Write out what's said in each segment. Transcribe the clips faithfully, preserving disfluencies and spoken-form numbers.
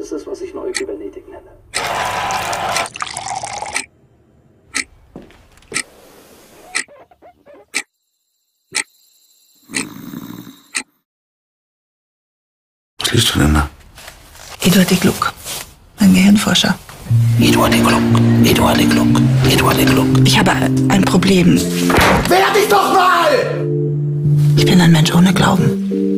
ist es, was ich neue Kybernetik nenne. Was liest du denn da? Eduard de Gluck, ein Gehirnforscher. Eduard de Gluck, Eduard de Gluck, Eduard de Gluck. Ich habe ein Problem. Wehr dich doch mal! Ich bin ein Mensch ohne Glauben.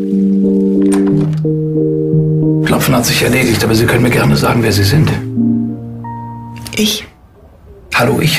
Klopfen hat sich erledigt, aber Sie können mir gerne sagen, wer Sie sind. Ich? Hallo, ich.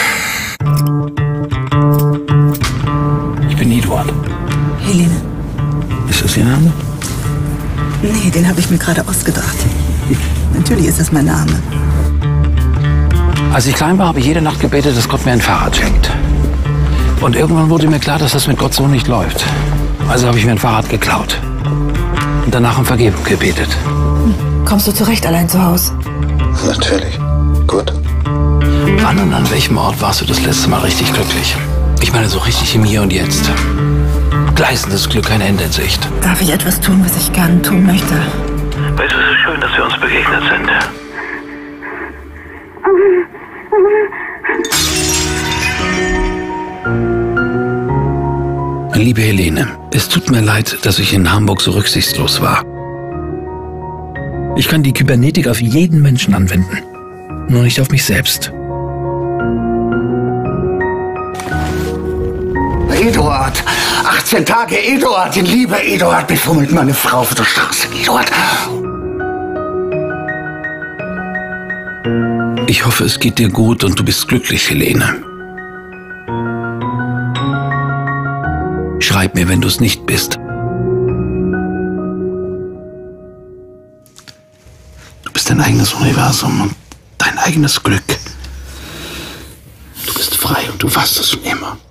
Ich bin Eduard. Helene. Ist das Ihr Name? Nee, den habe ich mir gerade ausgedacht. Natürlich ist das mein Name. Als ich klein war, habe ich jede Nacht gebetet, dass Gott mir ein Fahrrad schenkt. Und irgendwann wurde mir klar, dass das mit Gott so nicht läuft. Also habe ich mir ein Fahrrad geklaut. Und danach um Vergebung gebetet. Hm. Kommst du zurecht allein zu Hause? Natürlich. Gut. Wann und an welchem Ort warst du das letzte Mal richtig glücklich? Ich meine so richtig im Hier und Jetzt. Gleißendes Glück, kein Ende in Sicht. Darf ich etwas tun, was ich gern tun möchte? Weißt du, es ist schön, dass wir uns begegnet sind. Liebe Helene, es tut mir leid, dass ich in Hamburg so rücksichtslos war. Ich kann die Kybernetik auf jeden Menschen anwenden, nur nicht auf mich selbst. Eduard, achtzehn Tage, Eduard, in Liebe, Eduard, befummelt meine Frau auf der Straße, Eduard. Ich hoffe, es geht dir gut und du bist glücklich, Helene. Schreib mir, wenn du es nicht bist. Du bist dein eigenes Universum und dein eigenes Glück. Du bist frei und du warst es schon immer.